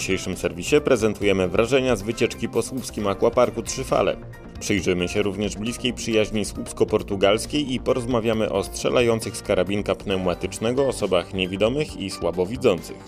dzisiejszym serwisie prezentujemy wrażenia z wycieczki po słupskim Aquaparku Trzy Fale. Przyjrzymy się również bliskiej przyjaźni słupsko-portugalskiej i porozmawiamy o strzelających z karabinka pneumatycznego osobach niewidomych i słabowidzących.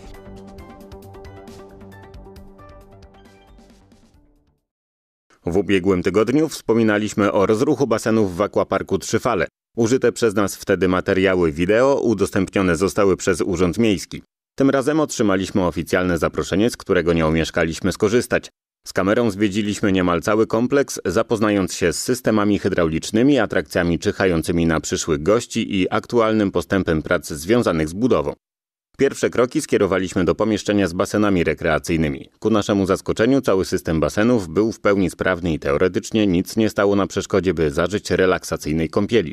W ubiegłym tygodniu wspominaliśmy o rozruchu basenów w Aquaparku Trzy Fale. Użyte przez nas wtedy materiały wideo udostępnione zostały przez Urząd Miejski. Tym razem otrzymaliśmy oficjalne zaproszenie, z którego nie omieszkaliśmy skorzystać. Z kamerą zwiedziliśmy niemal cały kompleks, zapoznając się z systemami hydraulicznymi, atrakcjami czyhającymi na przyszłych gości i aktualnym postępem prac związanych z budową. Pierwsze kroki skierowaliśmy do pomieszczenia z basenami rekreacyjnymi. Ku naszemu zaskoczeniu cały system basenów był w pełni sprawny i teoretycznie nic nie stało na przeszkodzie, by zażyć relaksacyjnej kąpieli.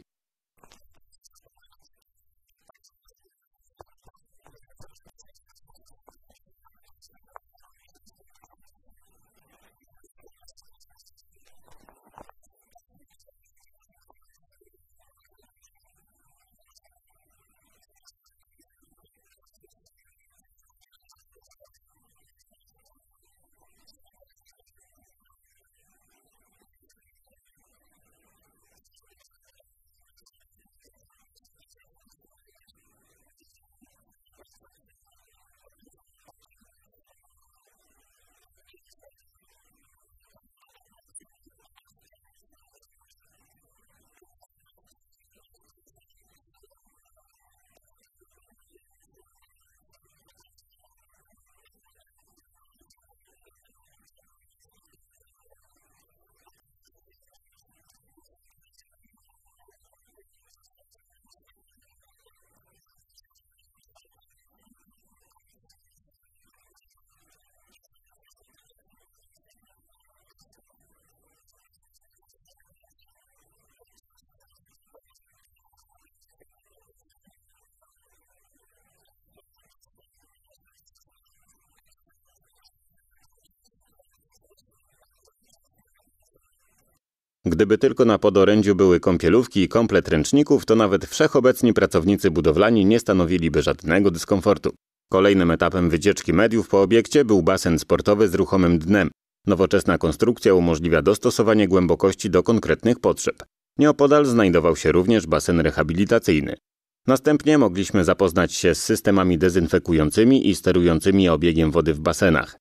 Gdyby tylko na podorędziu były kąpielówki i komplet ręczników, to nawet wszechobecni pracownicy budowlani nie stanowiliby żadnego dyskomfortu. Kolejnym etapem wycieczki mediów po obiekcie był basen sportowy z ruchomym dnem. Nowoczesna konstrukcja umożliwia dostosowanie głębokości do konkretnych potrzeb. Nieopodal znajdował się również basen rehabilitacyjny. Następnie mogliśmy zapoznać się z systemami dezynfekującymi i sterującymi obiegiem wody w basenach.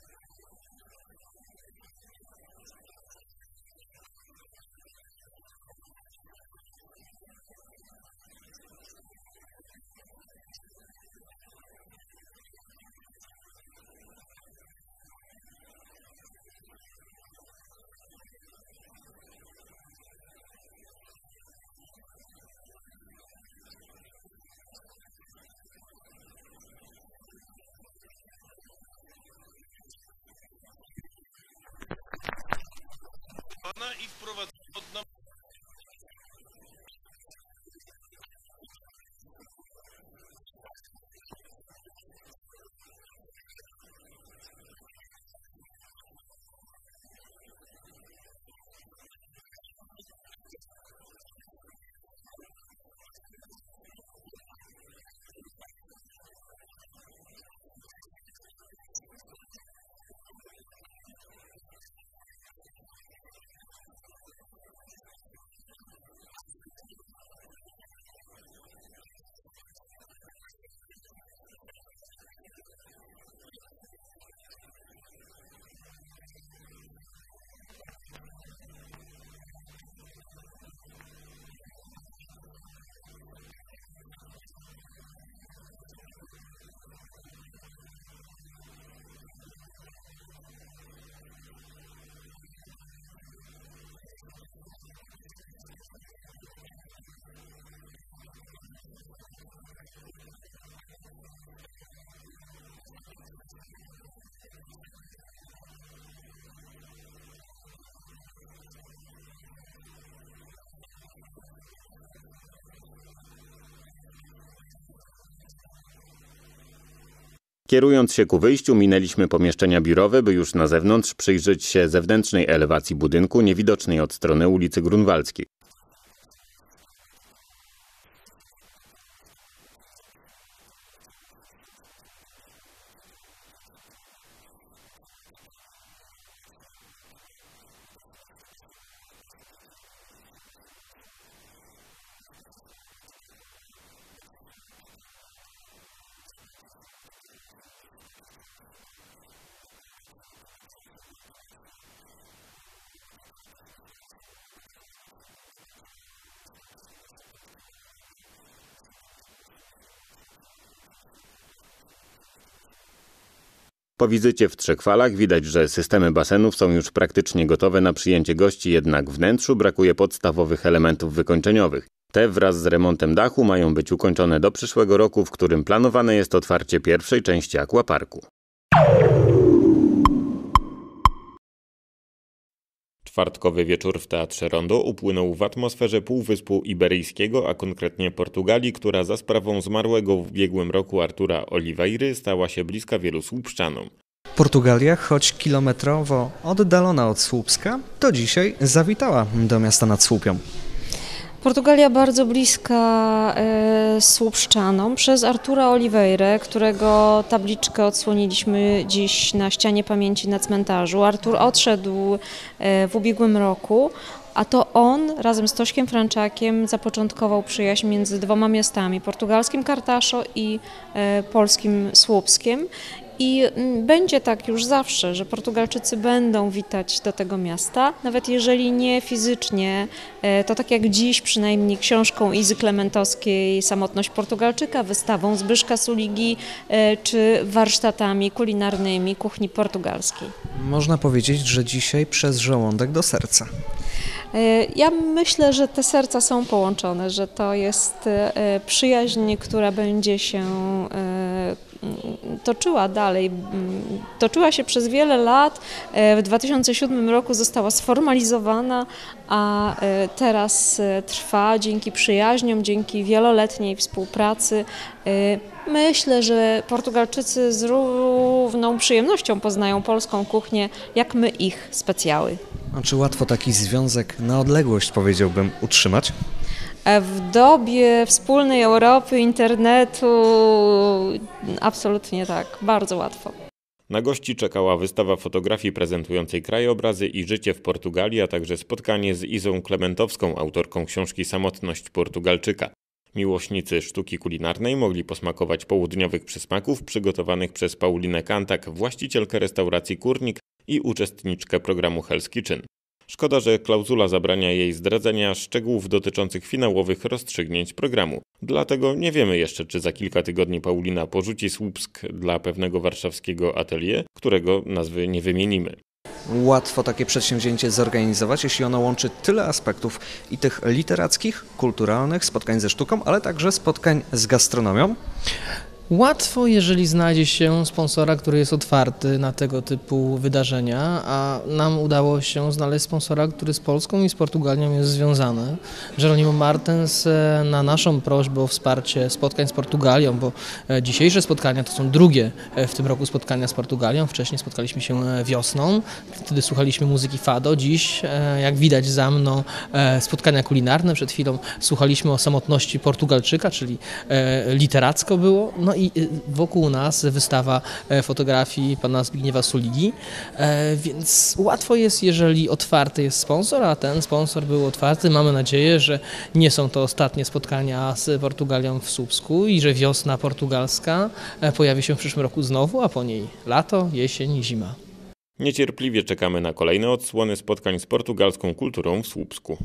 I wprowadzono Kierując się ku wyjściu, minęliśmy pomieszczenia biurowe, by już na zewnątrz przyjrzeć się zewnętrznej elewacji budynku, niewidocznej od strony ulicy Grunwaldzkiej. Po wizycie w Trzech Falach widać, że systemy basenów są już praktycznie gotowe na przyjęcie gości, jednak w wnętrzu brakuje podstawowych elementów wykończeniowych. Te wraz z remontem dachu mają być ukończone do przyszłego roku, w którym planowane jest otwarcie pierwszej części aquaparku. Czwartkowy wieczór w Teatrze Rondo upłynął w atmosferze Półwyspu Iberyjskiego, a konkretnie Portugalii, która za sprawą zmarłego w ubiegłym roku Artura Oliveira stała się bliska wielu Słupszczanom. Portugalia, choć kilometrowo oddalona od Słupska, to dzisiaj zawitała do miasta nad Słupią. Portugalia bardzo bliska Słupszczanom przez Artura Oliveira, którego tabliczkę odsłoniliśmy dziś na ścianie pamięci na cmentarzu. Artur odszedł w ubiegłym roku, a to on razem z Tośkiem Franczakiem zapoczątkował przyjaźń między dwoma miastami, portugalskim Cartaxo i polskim Słupskiem. I będzie tak już zawsze, że Portugalczycy będą witać do tego miasta, nawet jeżeli nie fizycznie, to tak jak dziś przynajmniej książką Izy Klementowskiej Samotność Portugalczyka, wystawą Zbyszka Suligi czy warsztatami kulinarnymi kuchni portugalskiej. Można powiedzieć, że dzisiaj przez żołądek do serca. Ja myślę, że te serca są połączone, że to jest przyjaźń, która będzie się toczyła dalej. Toczyła się przez wiele lat. W 2007 roku została sformalizowana, a teraz trwa dzięki przyjaźniom, dzięki wieloletniej współpracy. Myślę, że Portugalczycy z równą przyjemnością poznają polską kuchnię, jak my ich specjały. A czy łatwo taki związek na odległość, powiedziałbym, utrzymać? W dobie wspólnej Europy, internetu, absolutnie tak, bardzo łatwo. Na gości czekała wystawa fotografii prezentującej krajobrazy i życie w Portugalii, a także spotkanie z Izą Klementowską, autorką książki Samotność Portugalczyka. Miłośnicy sztuki kulinarnej mogli posmakować południowych przysmaków przygotowanych przez Paulinę Kantak, właścicielkę restauracji Kurnik i uczestniczkę programu Hell's Kitchen. Szkoda, że klauzula zabrania jej zdradzenia szczegółów dotyczących finałowych rozstrzygnięć programu. Dlatego nie wiemy jeszcze, czy za kilka tygodni Paulina porzuci Słupsk dla pewnego warszawskiego atelier, którego nazwy nie wymienimy. Łatwo takie przedsięwzięcie zorganizować, jeśli ono łączy tyle aspektów i tych literackich, kulturalnych, spotkań ze sztuką, ale także spotkań z gastronomią. Łatwo, jeżeli znajdzie się sponsora, który jest otwarty na tego typu wydarzenia, a nam udało się znaleźć sponsora, który z Polską i z Portugalią jest związany. Jeronimo Martens na naszą prośbę o wsparcie spotkań z Portugalią, bo dzisiejsze spotkania to są drugie w tym roku spotkania z Portugalią. Wcześniej spotkaliśmy się wiosną, wtedy słuchaliśmy muzyki fado. Dziś, jak widać za mną, spotkania kulinarne. Przed chwilą słuchaliśmy o samotności Portugalczyka, czyli literacko było. No i wokół nas wystawa fotografii pana Zbigniewa Suligi, więc łatwo jest, jeżeli otwarty jest sponsor, a ten sponsor był otwarty. Mamy nadzieję, że nie są to ostatnie spotkania z Portugalią w Słupsku i że wiosna portugalska pojawi się w przyszłym roku znowu, a po niej lato, jesień i zima. Niecierpliwie czekamy na kolejne odsłony spotkań z portugalską kulturą w Słupsku.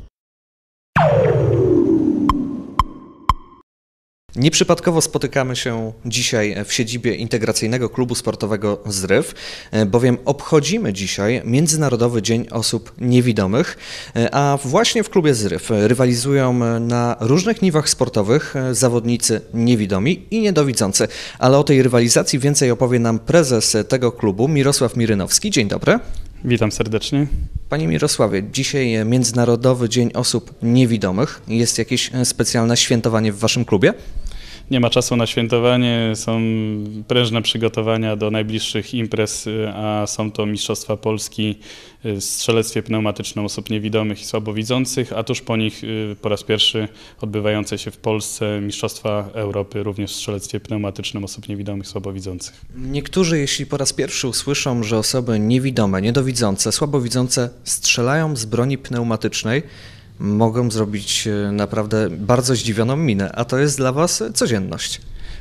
Nieprzypadkowo spotykamy się dzisiaj w siedzibie Integracyjnego Klubu Sportowego Zryw, bowiem obchodzimy dzisiaj Międzynarodowy Dzień Osób Niewidomych, a właśnie w klubie Zryw rywalizują na różnych niwach sportowych zawodnicy niewidomi i niedowidzący. Ale o tej rywalizacji więcej opowie nam prezes tego klubu Mirosław Mirynowski. Dzień dobry. Witam serdecznie. Panie Mirosławie, dzisiaj Międzynarodowy Dzień Osób Niewidomych. Jest jakieś specjalne świętowanie w waszym klubie? Nie ma czasu na świętowanie, są prężne przygotowania do najbliższych imprez, a są to Mistrzostwa Polski w strzelectwie pneumatycznym osób niewidomych i słabowidzących, a tuż po nich po raz pierwszy odbywające się w Polsce Mistrzostwa Europy również w strzelectwie pneumatycznym osób niewidomych i słabowidzących. Niektórzy, jeśli po raz pierwszy usłyszą, że osoby niewidome, niedowidzące, słabowidzące strzelają z broni pneumatycznej, mogą zrobić naprawdę bardzo zdziwioną minę, a to jest dla was codzienność.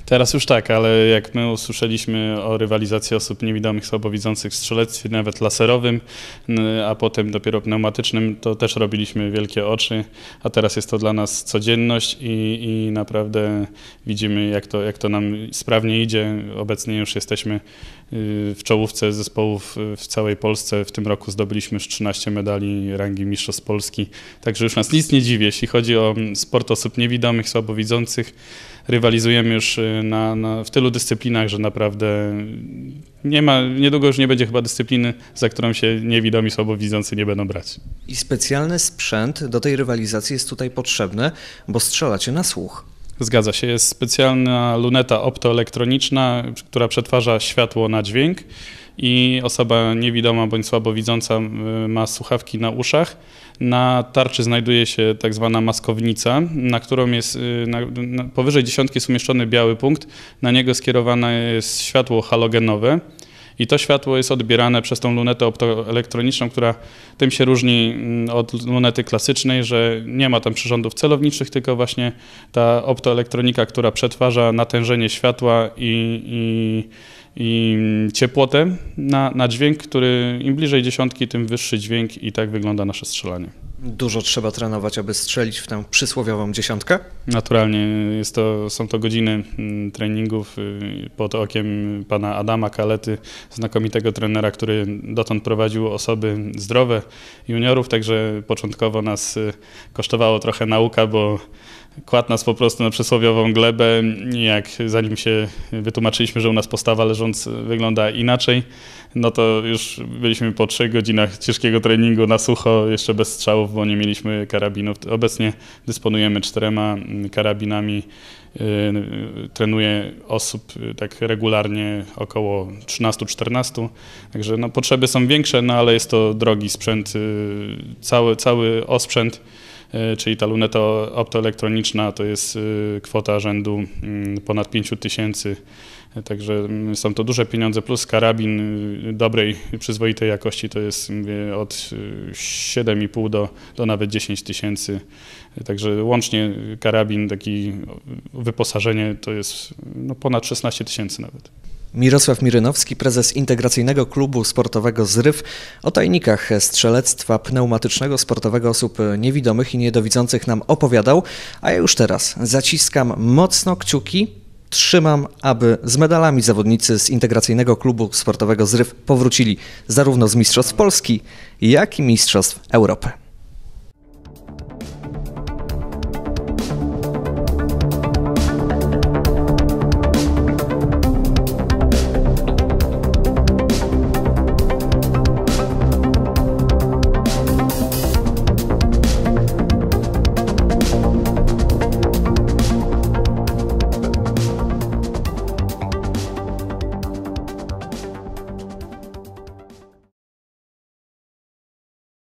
Teraz już tak, ale jak my usłyszeliśmy o rywalizacji osób niewidomych, słabowidzących w strzelectwie, nawet laserowym, a potem dopiero pneumatycznym, to też robiliśmy wielkie oczy, a teraz jest to dla nas codzienność i naprawdę widzimy, jak to nam sprawnie idzie. Obecnie już jesteśmy w czołówce zespołów w całej Polsce. W tym roku zdobyliśmy już 13 medali rangi Mistrzostw Polski, także już nas nic nie dziwi. Jeśli chodzi o sport osób niewidomych, słabowidzących, rywalizujemy już w tylu dyscyplinach, że naprawdę niedługo już nie będzie chyba dyscypliny, za którą się niewidomi, słabowidzący nie będą brać. I specjalny sprzęt do tej rywalizacji jest tutaj potrzebny, bo strzelacie na słuch. Zgadza się, jest specjalna luneta optoelektroniczna, która przetwarza światło na dźwięk i osoba niewidoma bądź słabowidząca ma słuchawki na uszach. Na tarczy znajduje się tak zwana maskownica, na którą jest powyżej 10 jest umieszczony biały punkt, na niego skierowane jest światło halogenowe. I to światło jest odbierane przez tą lunetę optoelektroniczną, która tym się różni od lunety klasycznej, że nie ma tam przyrządów celowniczych, tylko właśnie ta optoelektronika, która przetwarza natężenie światła i ciepłotę na dźwięk, który im bliżej 10, tym wyższy dźwięk i tak wygląda nasze strzelanie. Dużo trzeba trenować, aby strzelić w tę przysłowiową 10? Naturalnie są to godziny treningów pod okiem pana Adama Kalety, znakomitego trenera, który dotąd prowadził osoby zdrowe, juniorów, także początkowo nas kosztowało trochę nauka, bo kładł nas po prostu na przysłowiową glebę i zanim się wytłumaczyliśmy, że u nas postawa leżąc wygląda inaczej, no to już byliśmy po 3 godzinach ciężkiego treningu na sucho, jeszcze bez strzałów, bo nie mieliśmy karabinów. Obecnie dysponujemy 4 karabinami. Trenuję osób tak regularnie około 13-14, także no, potrzeby są większe, no ale jest to drogi sprzęt, cały osprzęt, czyli ta luneta optoelektroniczna to jest kwota rzędu ponad 5 000, także są to duże pieniądze, plus karabin dobrej, przyzwoitej jakości to jest od 7,5 do nawet 10 000, także łącznie karabin, taki wyposażenie to jest no, ponad 16 000 nawet. Mirosław Mirynowski, prezes Integracyjnego Klubu Sportowego ZRYW, o tajnikach strzelectwa pneumatycznego sportowego osób niewidomych i niedowidzących nam opowiadał, a ja już teraz zaciskam mocno kciuki, trzymam, aby z medalami zawodnicy z Integracyjnego Klubu Sportowego ZRYW powrócili zarówno z Mistrzostw Polski, jak i Mistrzostw Europy.